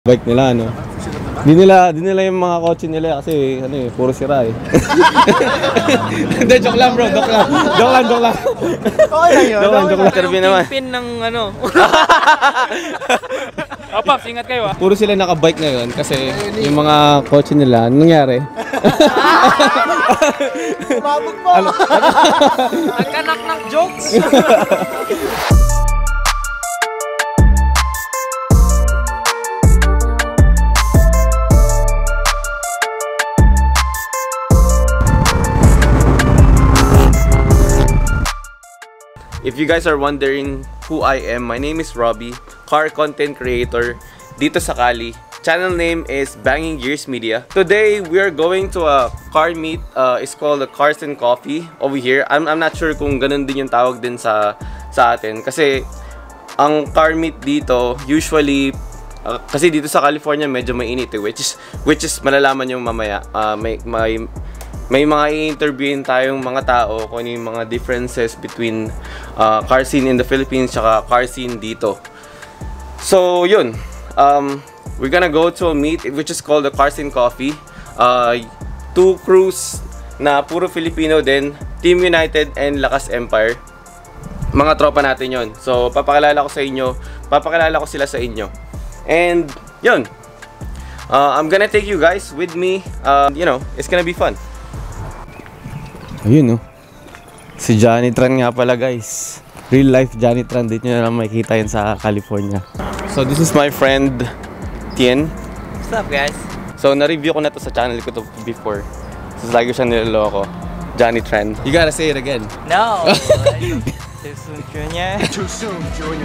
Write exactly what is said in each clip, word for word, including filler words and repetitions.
Bike nila, ano? Di nila, di nila yung mga kotse nila kasi ano eh, puro sira eh. Hindi, joke lang bro, joke lang. Joke lang, joke lang. Okay lang yun. Joke lang, joke lang. Yung kingpin ng ano. Oh, Pops, ingat kayo ah. Puro sila naka-bike ngayon kasi yung mga kotse nila, anong nangyari? Mabog mo! Nagkanak ng jokes! If you guys are wondering who I am, my name is Robbie, car content creator dito sa Cali. Channel name is Banging Gears Media. Today, we are going to a car meet. Uh, it's called the Cars and Coffee over here. I'm, I'm not sure kung ganun din yung tawag din sa, sa atin. Kasi, ang car meet dito, usually, uh, kasi dito sa California, medyo mainit eh, which is, which is malalaman yung mamaya. Uh, may, may, May mga i-interviewin tayong mga tao kung ano yung mga differences between uh, car scene in the Philippines tsaka car scene dito. So, yun. Um, we're gonna go to a meet which is called the Cars and Coffee. Uh, two crews na puro Filipino din. Team United and Lakas Empire. Mga tropa natin yun. So, papakilala ko sa inyo. Papakilala ko sila sa inyo. And, yun. Uh, I'm gonna take you guys with me. Uh, you know, it's gonna be fun. Ayun no. Si Johnny Tran nga pala guys. Real life Johnny Tran. Dito nyo na lang makikita yun sa California. So this is my friend Tien. What's up guys? So na-review ko na to sa channel ko to before. So lagi siya niloloko. Johnny Tran. You gotta say it again. No! Too soon, Junior. Too soon, Junior.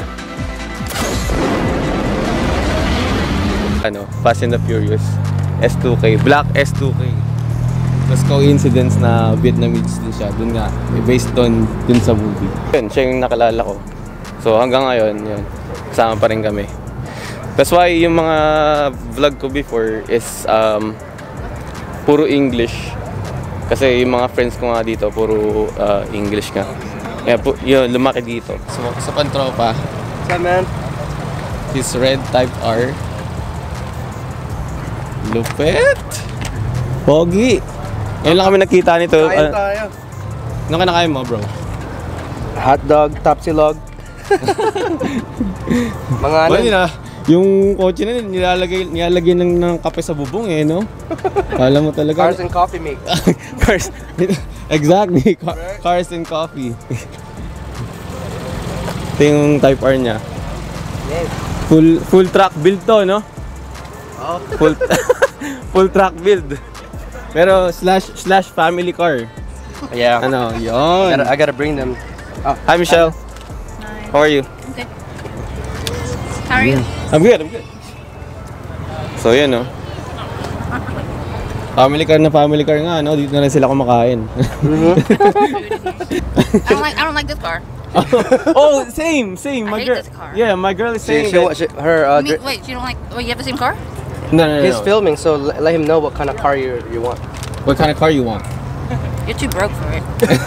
Ano? Fast and the Furious. S two K. Black S two K. Tapos coincidence na Vietnamese din siya. Dun nga, based on dun sa movie. Yun, siya yung nakalala ko. So hanggang ngayon, yun, kasama pa rin kami. That's why yung mga vlog ko before is um, puro English. Kasi yung mga friends ko nga dito, puro uh, English nga. Kaya yun, lumaki dito. So sa pantropa, What's up, man? his red type R. Lupet! Pogi! Ngayon lang kami nakita nito. Kain Uh, tayo. Anong kinakain mo, bro? Hotdog, tapsilog. Mga ano? Well, na, yung kotse na nilalagay, nilalagay ng, ng kape sa bubong eh, no? Kala mo talaga. Cars and coffee mate. Cars. Exactly. Car, cars and coffee. Ito yung Type R niya. Yes. Full full truck build to, no? Oh. Full full truck build. Pero slash slash family car. Yeah. Ano, I yon. gotta, I gotta bring them. Oh. Hi Michelle. Hi. How are you? Okay. How are you? I'm good, I'm good. So yan, no? Family car na family car nga, no? Dito na rin sila kumakain. Mm-hmm. I don't like. I don't like this car. Oh, same, same. My I hate girl. this car. Yeah, my girl is She, saying she, that- she, her, uh, You mean, wait, you don't like? Wait, you have the same car? No, no, no. he's no. filming, so l let him know what kind of car you you want. What kind of car you want? You're too broke for it.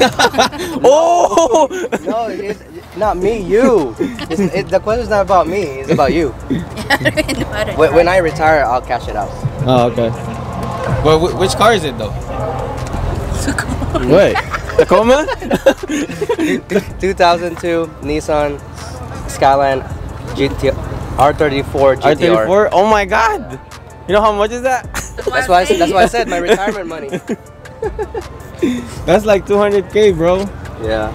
Oh! No, it's not me, you. It's, it, the question's not about me, it's about you. When, when I retire, I'll cash it out. Oh, okay. Well, wh- which car is it though? Wait, Tacoma? two thousand two Nissan Skyline G T R thirty-four G R T R. thirty-four? Oh my god! You know how much is that? That's why I said, that's why I said my retirement money. That's like two hundred K, bro. Yeah.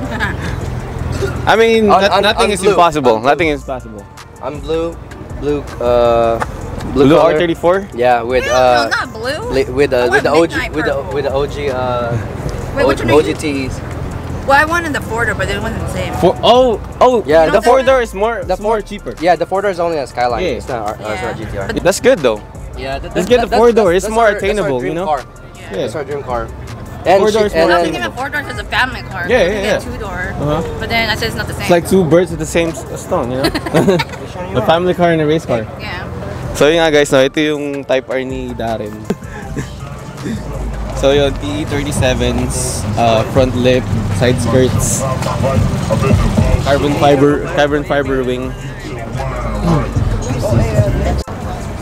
I mean, On- not- on- nothing on is blue. impossible. On blue. Nothing is possible. I'm blue, blue, uh, blue, Blue color. R thirty-four? Yeah, with no, uh, no, not blue. li- with I uh, with want the O G, midnight with the purple. with the O G, uh, Wait, which one are O you? G Ts. Well, I wanted the Forder, but it wasn't the same. Four, oh, oh, Yeah, the the- four door is more, the it's more four- cheaper. Yeah, the four door is only a Skyline. Yeah. It's not, R- uh, it's not Yeah. G T R. But- That's good though. Yeah, that, Let's get the that's- four door. that's- It's that's more our- that's our attainable, dream you know? Car. Yeah. That's our dream car. And Four she- doors and more I was then- thinking of four doors as a family car. Yeah, I was yeah, thinking yeah. a two door. Uh-huh. But then I said it's not the same. It's like two birds with the same s- stone, you know? A family car and a race car. Yeah. So yun nga guys, no, ito yung Type R ni Darren. So yun, T E thirty-sevens, uh, front lip, side skirts, carbon fiber, carbon fiber wing.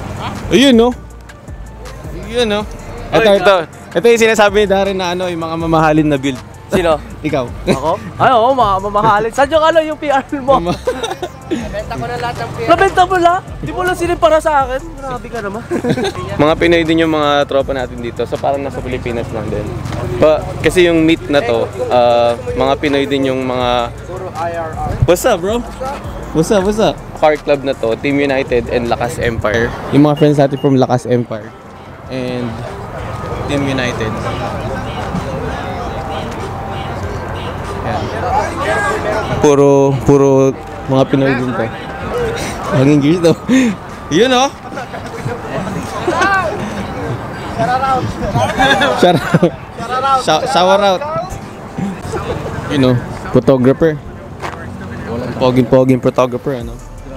Ayun, no? Ayun, no? Ito, ito. Ito yung sinasabi ni Darren na ano, yung mga mamahalin na build. Sino? Ikaw. Ako? Ay, oo, mga mamahalin. Saan yung ano, yung P R mo? Nabenta ko na lahat ng P R. Nabenta mo lang? Di mo lang silip para sa akin? Grabe ka naman. Mga Pinoy din yung mga tropa natin dito. So parang nasa Pilipinas lang din. Pa, kasi yung meet na to, uh, mga Pinoy din yung mga... What's up, bro? What's up, what's up? car club na to, Team United and Lakas Empire. Yung mga friends natin from Lakas Empire and Team United. Yan. Puro, puro mga Pinoy din to. Hanging gears to. Yun, oh! Shout out. Shout, shower out. You know, photographer. Poging-poging photographer, ano?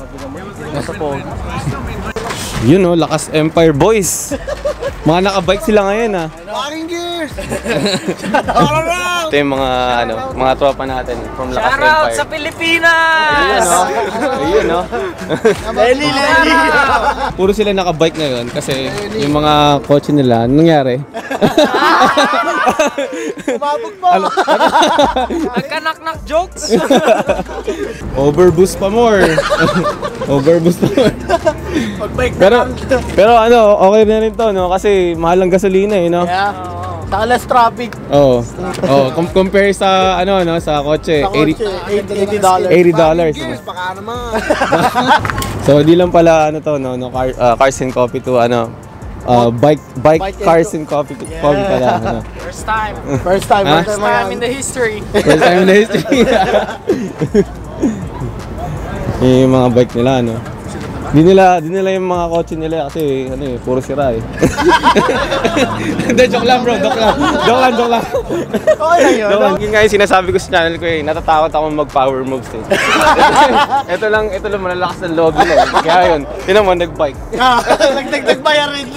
You know, Lakas Empire boys. Mga nakabike sila ngayon, ah. Fucking gears! Ito yung mga, ano, mga tropa natin from Lakas Empire. Shoutout sa Pilipinas! Ayun, no? Lenny, Lenny! Puro sila nakabike ngayon kasi yung mga kotse nila, anong nangyari? Umabog pa! Nagkanak-nak jokes! Overboost pa more. Overboost pa more. Pero, pero ano, okay na rin to, no? Kasi mahal ang gasolina, eh, no? Yeah. Saka less traffic. Oo. Oh, com- compare sa ano no sa kotse, Sa kotse, eighty dollars. eighty dollars. Baka naman. So di lang pala ano to no, no car, uh, cars and coffee to ano uh, bike bike Bike cars and and coffee coffee pala ano. First time. First time. Huh? First First time in the history. First time in the history. Yung mga bike nila ano. Di nila, di nila yung mga kotse nila kasi ano eh, puro sira eh. Hindi, joke lang bro, joke lang. Joke lang, joke lang. Okay lang yun. Joke lang. Yung nga yung sinasabi ko sa channel ko eh, natatakot ako mag-power moves eh. ito lang, ito lang malalakas ng loob nila eh. Kaya yun, yun naman nag-bike. Nagdagdag bayarin.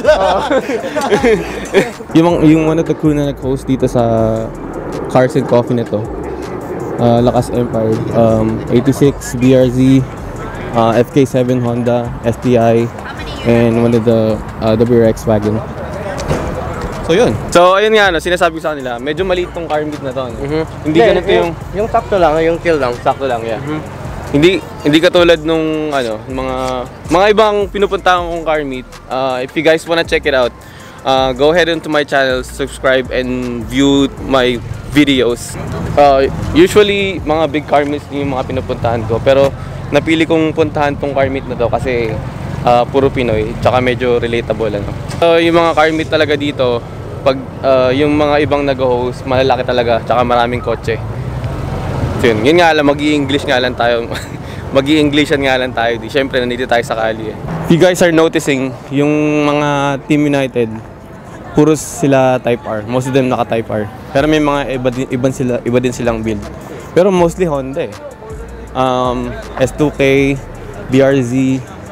yung, mga- yung one of the crew na nag-host dito sa Cars and Coffee na to, uh, Lakas Empire, um, eighty-six B R Z, uh, F K seven Honda, S T I, and one of the uh, W R X wagon. So yun. So ayun nga, no, sinasabi ko sa kanila, medyo maliit tong car meet na to. No? Hindi ganito yung... Yung sakto lang, yung chill lang. Sakto lang, yeah. Hindi hindi katulad nung ano, mga mga ibang pinupuntahan kong car meet. Uh, if you guys wanna check it out, uh, go ahead into my channel, subscribe and view my videos. Uh, usually mga big car meets yung mga pinupuntahan ko, pero napili kong puntahan tong car meet na to kasi uh, puro Pinoy, tsaka medyo relatable ano. So yung mga car meet talaga dito, pag uh, yung mga ibang nag-host, malalaki talaga, tsaka maraming kotse. So yun, yun nga lang, mag-i-English nga lang tayo. Mag-i-Englishan nga lang tayo. Di, syempre, nandito tayo sa Cali eh. If you guys are noticing, yung mga Team United, puro sila Type R. Most of them naka Type R. Pero may mga iba din, iba sila, iba din silang build. Pero mostly Honda eh. Um, S two K, B R Z.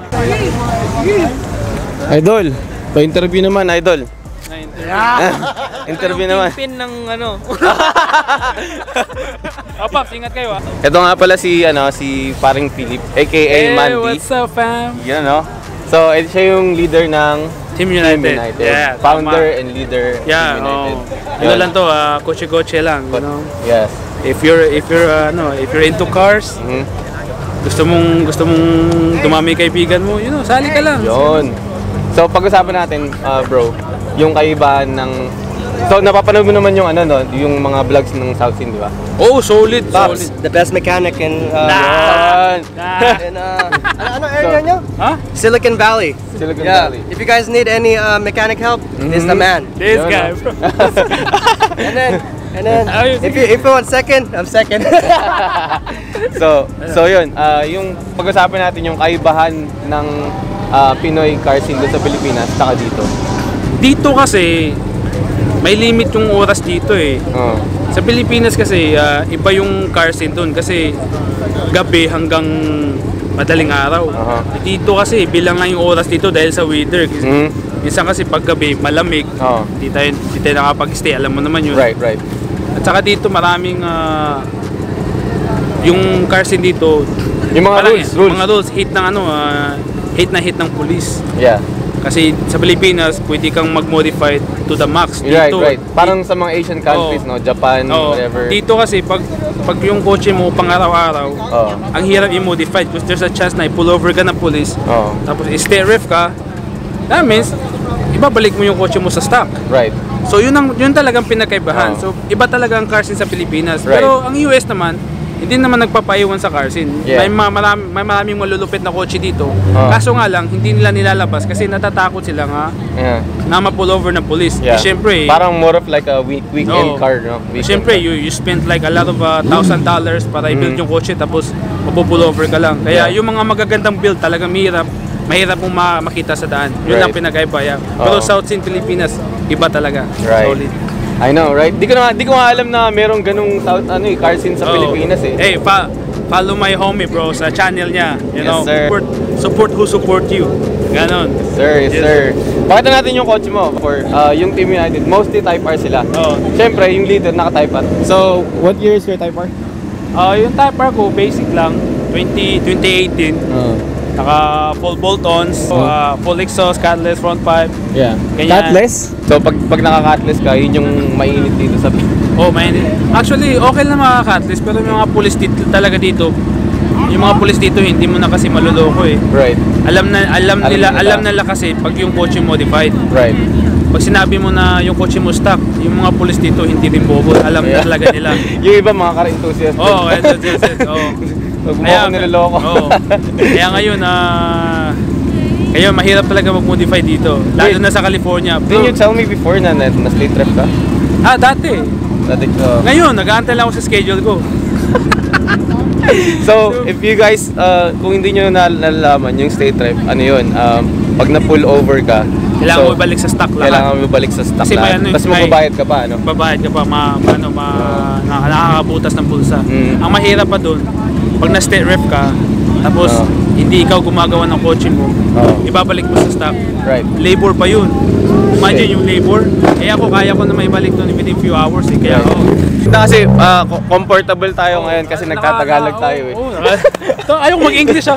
Idol, pa-interview naman, Idol. Interview naman. Pin ng ano. Oh, Pops, ingat kayo ah. Ito nga pala si, ano, si paring Philip, aka Hey, Mandy. what's up fam? Yan, no? So, ito siya yung leader ng Team Team United. United. Yeah, Founder tama. and leader Yeah, Team United. oh. Ano lang to, ah, kotse-kotse lang, you know. Yes. If you're if you're uh, ano, if you're into cars, Mhm. gusto mong gusto mong dumami kaibigan mo, you know, sali ka lang. Yun. So, pag-usapan natin, uh, bro, yung kaibahan ng... So, napapanood mo naman yung ano, no? Yung mga vlogs ng South Scene, di ba? Oh, solid, Pops, solid. the best mechanic in, uh, Yan. Nah. in uh, ano, ano area nyo? Huh? Silicon Valley. Silicon Yeah. Valley. If you guys need any uh, mechanic help, this is the man. This Yun, guy, no? bro. And then, and then, Ayos, if you if you want second, I'm second. So, so yun, uh, yung pag-usapan natin yung kaibahan ng uh, Pinoy car scene doon sa Pilipinas saka dito. Dito kasi may limit yung oras dito eh. Oh. Sa Pilipinas kasi ah, iba yung car scene doon kasi gabi hanggang madaling araw. Aha. Dito kasi bilang lang yung oras dito dahil sa weather. Kasi, Mhm. minsan kasi pag gabi malamig. Oo. Di tayo, di tayo nakapag-stay, alam mo naman yun. Right, right. At saka dito maraming ah, yung car scene dito Yung mga parang- rules, rules. mga rules hit ng ano ah, hit na hit ng police. Yeah. Kasi sa Pilipinas, pwede kang mag-modify to the max. Dito, Right, right. Parang sa mga Asian countries, Oh. no? Japan, oh, whatever. dito kasi, pag, pag yung kotse mo pang araw-araw, Oh. ang hirap i-modify because there's a chance na i-pull over ka ng police. Oh. Tapos i-stay ref ka, that means, ibabalik mo yung kotse mo sa stock. Right. So yun ang yun talagang pinakaibahan. Oh. So iba talaga ang car scene sa Pilipinas. Right. Pero ang U S naman, hindi naman nagpapaiwan sa car scene. Yeah. May, ma- marami, may maraming malulupit na kotse dito. Oh. Kaso nga lang, hindi nila nilalabas kasi natatakot sila nga Yeah. na ma-pull over ng police. Yeah. Eh, syempre, Parang more of like a week weekend Oo. car, no? Weekend syempre, car. you, you spend like a lot of uh, thousand dollars para i-build Mm. yung kotse tapos mapupull over ka lang. Kaya Yeah. yung mga magagandang build talagang mahirap, mahirap mong ma- makita sa daan. Yun lang Right. pinagkaiba. Yeah. Pero Oo. South Scene Pilipinas, iba talaga. Right. Solid. I know, right? Di ko na di ko nga alam na merong ganung South ano eh, car scene sa Oo. Pilipinas eh. Hey, pa follow my homie bro sa channel niya. Yes, You know, sir. support support who support you. Ganon. Sir, yes, Yes. sir. Pakita natin yung kotse mo for uh, yung Team United. Mostly Type R sila. Oh. Siyempre, yung leader naka-Type R. So, what year is your Type R? Ah, yung Type R ko basic lang twenty eighteen. Uh, Naka full bolt-ons, Oh. uh, full exhaust, catless front pipe. yeah. Ganyan. Catless? So, pag pag naka-catless ka, yun yung mainit dito sa... Oh, man. Actually, okay lang mga catless pero yung mga police dito talaga dito, yung mga police dito hindi mo na kasi maluloko eh. Right, Alam na alam, Alam nila, nila. alam nila kasi pag yung kotse modified. right. Pag sinabi mo na yung kotse mo stock, yung mga police dito hindi din bobo. Alam Yeah. na talaga nila. Yung iba mga car enthusiast. Oo, oh, ito, ito, ito. Oh. Huwag mo ako niloloko. oh. Kaya ngayon, ah, kaya mahirap talaga mag-modify dito. Lalo Wait. na sa California. Didn't you tell me before na na, na slate trap ka? Ah, dati. Dati, uh, Ngayon, nag-aantay lang ako sa schedule ko. So, if you guys, uh, kung hindi nyo na nalalaman yung state trap, ano yun, um, pag na-pull over ka, Kailangan so, mo ibalik sa stock lahat. Kailangan mo ibalik sa stock Kasi may lahat. ano, Tapos may- magbabayad ka pa, ano? Babayad ka pa, ma, ano, ma, na, nakakabutas ng pulsa. Mm. Ang mahirap pa doon, pag na-state ref ka, tapos Oh. hindi ikaw gumagawa ng kotse mo, Oh. ibabalik mo sa stock. Right. Labor pa yun. Imagine yung labor. Kaya ako, kaya ko na maibalik doon within few hours eh. Kaya ako, Na kasi uh, co- comfortable tayo ngayon kasi nagtatagalog tayo eh. Oo, naka- Ito, ayaw mag-English ah.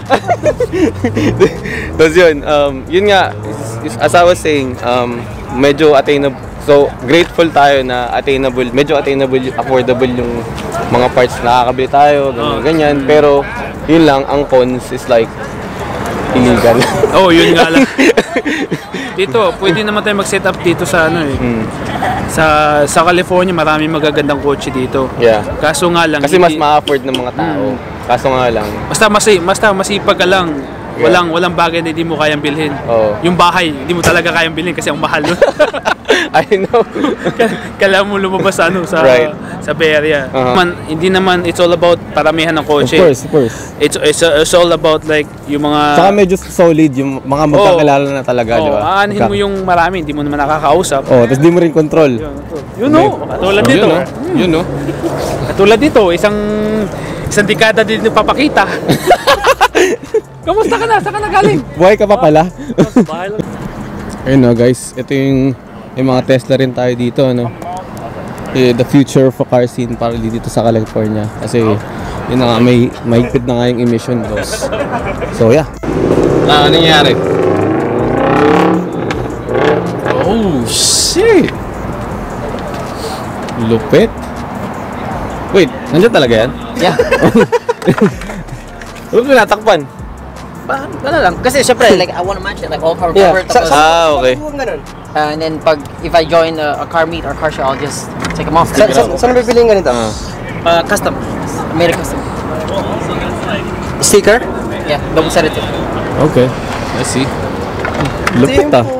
Tapos yun, um, yun nga, is- is- as I was saying, um, medyo attainable. So, grateful tayo na attainable, medyo attainable, affordable yung mga parts na nakakabili tayo, ganyan, Oh. ganyan. Pero, yun lang, ang cons is like, illegal. Oo, oh, yun nga lang. Dito, pwede naman tayo mag-set up dito sa ano eh. Mm, Sa sa California, maraming magagandang kotse dito. yeah. Kaso nga lang, Kasi mas hindi- ma-afford ng mga tao. Kaso nga lang, Basta masi, basta masipag ka lang. Yeah. Walang walang bagay na hindi mo kayang bilhin. Oo. Yung bahay, hindi mo talaga kayang bilhin kasi ang mahal nun. I know. Kailangan mo lumabas sa ano sa Right. sa Bay Area. Uh-huh. Man, hindi naman it's all about paramihan ng Of kotse. course, of course. It's, it's it's all about like yung mga Saka medyo solid yung mga magkakilala na talaga, di oh, ba? aanhin mo yung marami, hindi mo naman nakakausap. Oh, tapos di mo rin control. Yun no, katulad Yun, dito. no? Yun, no? Katulad dito, isang isang dekada din papakita. Kamusta ka na? Saan ka na galing? Buhay ka pa pala. Bahay lang. Ayun no guys, ito yung, yung mga Tesla rin tayo dito, ano. Eh, the future of a car scene para dito sa California. Kasi yun na nga, may mahigpit na nga yung emission laws. So yeah. Ah, ano nangyari? Oh shit! Lupit. Wait, nandiyan talaga yan? Yeah. Huwag ko natakpan. Ano lang. Kasi syempre, like, I wanna match it. Like, all car Yeah. cover. Sa- Tapos, Ah, okay. uh, and then, pag, if I join a, a car meet or car show, I'll just take them off. Sa, sa, saan bibili yung ganito? Ah. Uh, custom. Made a custom. Sticker? Yeah, double set it. Okay. I see. Lupit ah.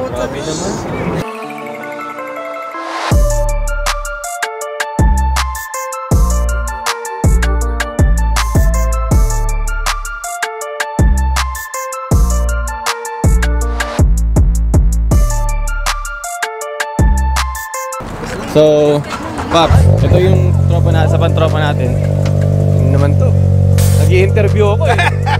So, Pops, ito yung tropa na, sa pantropa natin. Ano naman to? Nag-i-interview ako eh.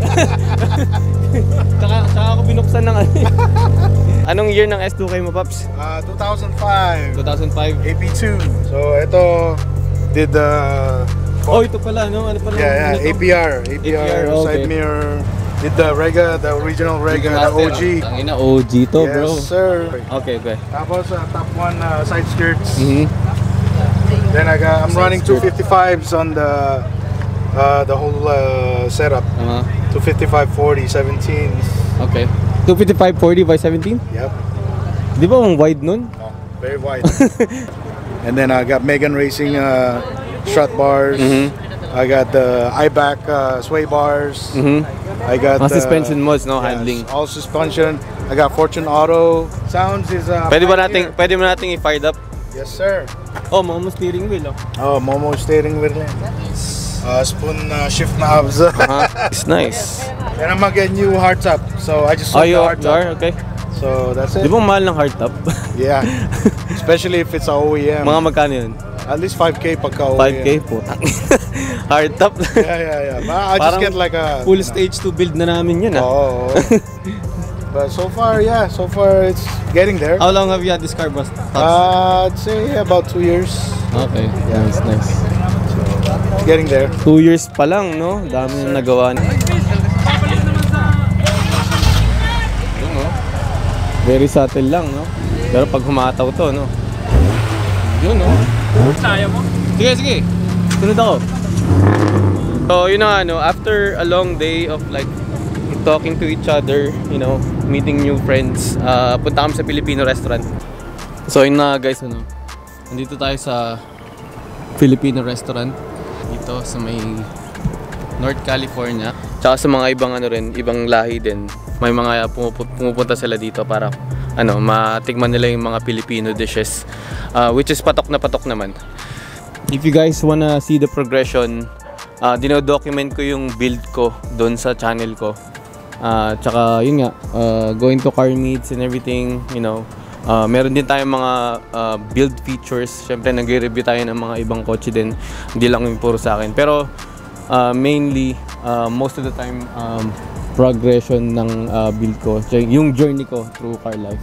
tsaka, tsaka ako binuksan ng ano eh. Anong year ng S two K mo, Pops? Uh, two thousand five, two thousand five. A P two. So ito did the Oh, ito pala, no? Ano pala? yeah, yeah, ano to? A P R, A P R, A P R, okay. side mirror, Did the Rega, the original Rega, the O G. Ang ina, O G to, Yes, bro. sir. Okay, okay. Tapos uh, top one uh, side skirts. Mhm. Then I got, I'm Side running skirt. two fifty-fives on the uh, the whole uh, setup. Uh-huh. two fifty-five forty, seventeens. Okay. two fifty-five forty by seventeen? Yep. Di ba ang wide nun? Oh, very wide. And then I got Megan Racing uh, strut bars. Mhm. I got the I-back uh, sway bars. Mhm. I got Mga uh, suspension mods, no? yes, Handling. all suspension. I got Fortune Auto. Sounds is uh, Pwede ba five nating, gear. pwede mo nating i-fired up? Yes, sir. Oh, mga steering wheel, oh. Oh, Momo steering wheel. Uh, spoon uh, shift knobs. Uh-huh. It's nice. And I'm gonna get new hardtop. So I just Oh, sold you the are? hardtop. Okay. So that's it. Di ba mahal ng hardtop? Yeah. Especially if it's a O E M. Mga magkano yun? At least five K pagka O E M. five K po. Hardtop. Yeah, yeah, yeah. But I just Parang get like a full you know. stage to build na namin yun, ah. Oh. But so far, yeah, so far it's getting there. How long have you had this car, boss? Uh, I'd say about two years. Okay, yeah, nice, nice. It's getting there. Two years pa lang, no? Dami na nagawa. Yun, no? Very subtle lang, no? Pero pag humataw to, no? Yun, no? Kaya mo? Sige, sige. Sunod ako. So, yun na nga, no? After a long day of like talking to each other, you know, meeting new friends, uh, punta kami sa Filipino restaurant. So, yun na guys, ano? Nandito tayo sa Filipino restaurant dito sa may North California. Tsaka sa mga ibang ano rin, ibang lahi din. May mga pumupu- pumupunta sila dito para ano, matikman nila yung mga Filipino dishes, uh, which is patok na patok naman. If you guys wanna see the progression, uh, dino-document ko yung build ko doon sa channel ko. Uh, tsaka yun nga, uh, going to car meets and everything, you know. Uh, meron din tayong mga uh, build features. Siyempre nagre-review tayo ng mga ibang kotse din, hindi lang yung puro sa akin. Pero uh, mainly, uh, most of the time, um, progression ng uh, build ko, yung journey ko through car life.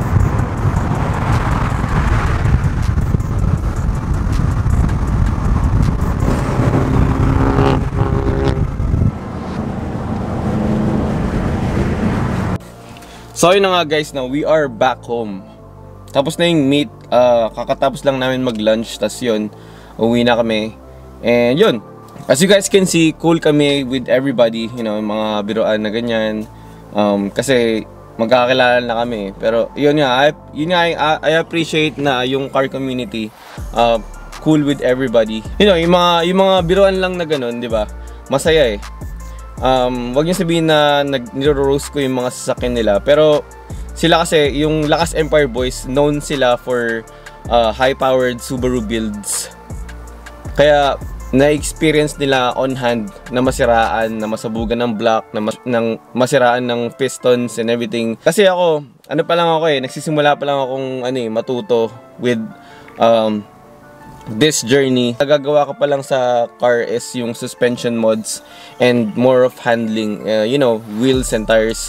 So yun na nga guys, now we are back home. Tapos na yung meet, uh, kakatapos lang namin mag-lunch, tas yun, uwi na kami. And yun, as you guys can see, cool kami with everybody, you know, mga biroan na ganyan. Um, kasi magkakilala na kami. Pero yun nga, I, yun nga, I, I appreciate na yung car community, uh, cool with everybody. You know, yung mga, yung mga biroan lang na ganun, di ba? Masaya eh. Um, wag niyo sabihin na nag-roast ko yung mga sasakyan nila, pero sila kasi, yung Lakas Empire Boys, known sila for uh, high-powered Subaru builds. Kaya na-experience nila on hand na masiraan, na masabugan ng block, na mas ng masiraan ng pistons and everything. Kasi ako, ano pa lang ako eh, nagsisimula pa lang akong ano eh, matuto with um, this journey. Nagagawa ko pa lang sa car is yung suspension mods and more of handling, uh, you know, wheels and tires.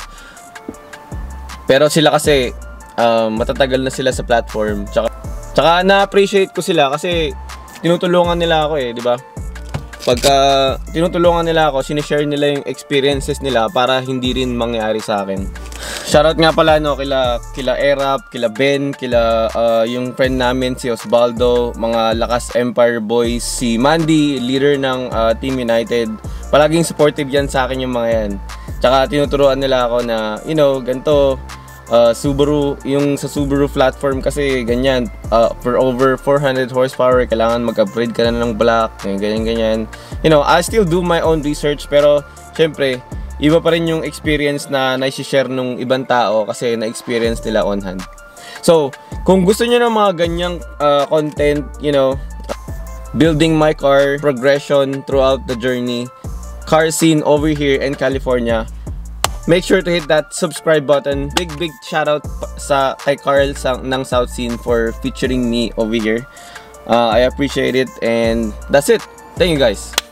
Pero sila kasi um, matatagal na sila sa platform. Tsaka, tsaka na-appreciate ko sila kasi tinutulungan nila ako eh, di ba? Pagka tinutulungan nila ako, sinishare nila yung experiences nila para hindi rin mangyari sa akin. Shoutout nga pala no, kila, kila Erap, kila Ben, kila uh, yung friend namin si Osvaldo, mga Lakas Empire Boys, si Mandy, leader ng uh, Team United. Palaging supportive yan sa akin yung mga yan. Tsaka tinuturuan nila ako na, you know, ganito, uh, Subaru, yung sa Subaru platform kasi ganyan, uh, for over four hundred horsepower, kailangan mag-upgrade ka na ng block, ganyan-ganyan. You know, I still do my own research, pero syempre, iba pa rin yung experience na na-share nung ibang tao kasi na-experience nila on hand. So, kung gusto nyo ng mga ganyang uh, content, you know, building my car, progression throughout the journey, car scene over here in California, make sure to hit that subscribe button. Big, big shoutout sa kay Carl sa, ng South Scene for featuring me over here. Uh, I appreciate it and that's it. Thank you guys.